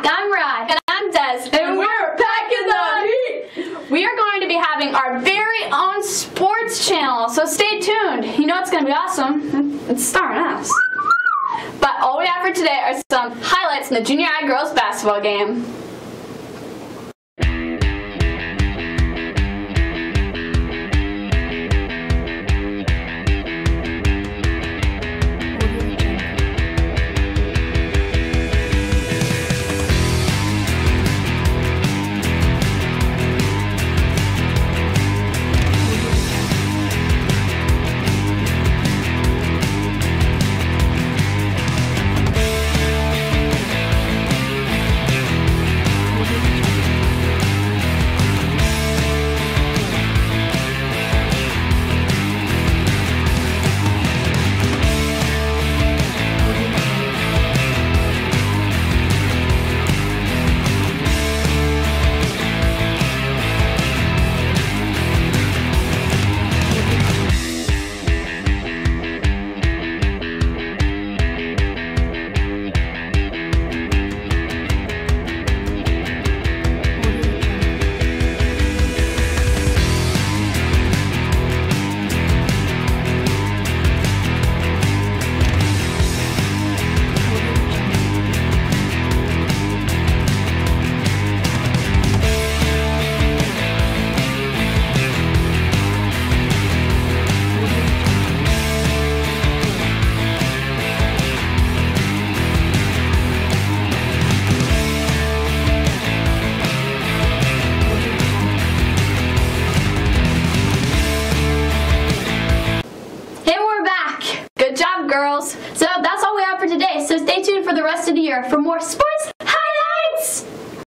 I'm Rye. And I'm Des. And we're packing the heat. We are going to be having our very own sports channel, so stay tuned. You know it's going to be awesome. It's starring us. But all we have for today are some highlights in the junior high girls basketball game. Good job, girls. So that's all we have for today. So stay tuned for the rest of the year for more sports